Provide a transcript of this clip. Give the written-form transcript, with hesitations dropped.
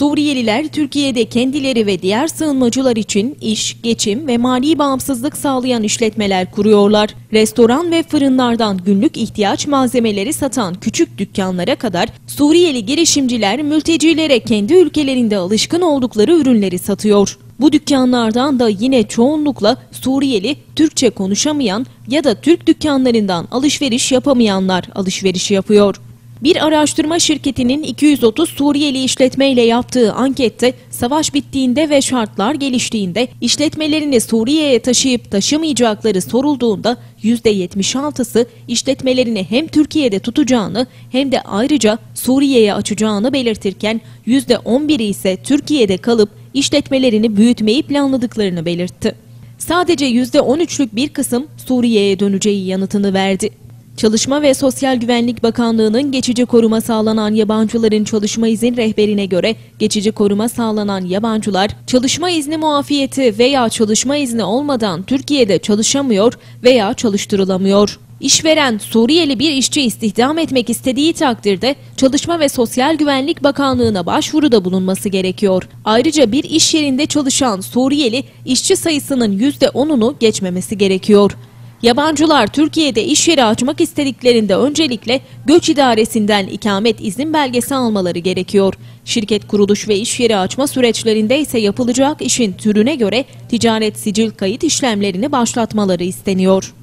Suriyeliler Türkiye'de kendileri ve diğer sığınmacılar için iş, geçim ve mali bağımsızlık sağlayan işletmeler kuruyorlar. Restoran ve fırınlardan günlük ihtiyaç malzemeleri satan küçük dükkanlara kadar Suriyeli girişimciler mültecilere kendi ülkelerinde alışkın oldukları ürünleri satıyor. Bu dükkanlardan da yine çoğunlukla Suriyeli, Türkçe konuşamayan ya da Türk dükkanlarından alışveriş yapamayanlar alışveriş yapıyor. Bir araştırma şirketinin 230 Suriyeli işletmeyle yaptığı ankette savaş bittiğinde ve şartlar geliştiğinde işletmelerini Suriye'ye taşıyıp taşımayacakları sorulduğunda %76'sı işletmelerini hem Türkiye'de tutacağını hem de ayrıca Suriye'ye açacağını belirtirken %11'i ise Türkiye'de kalıp işletmelerini büyütmeyi planladıklarını belirtti. Sadece %13'lük bir kısım Suriye'ye döneceği yanıtını verdi. Çalışma ve Sosyal Güvenlik Bakanlığı'nın geçici koruma sağlanan yabancıların çalışma izin rehberine göre geçici koruma sağlanan yabancılar çalışma izni muafiyeti veya çalışma izni olmadan Türkiye'de çalışamıyor veya çalıştırılamıyor. İşveren Suriyeli bir işçi istihdam etmek istediği takdirde Çalışma ve Sosyal Güvenlik Bakanlığı'na başvuruda bulunması gerekiyor. Ayrıca bir iş yerinde çalışan Suriyeli işçi sayısının %10'unu geçmemesi gerekiyor. Yabancılar Türkiye'de iş yeri açmak istediklerinde öncelikle Göç İdaresi'nden ikamet izin belgesi almaları gerekiyor. Şirket kuruluş ve iş yeri açma süreçlerinde ise yapılacak işin türüne göre ticaret sicil kayıt işlemlerini başlatmaları isteniyor.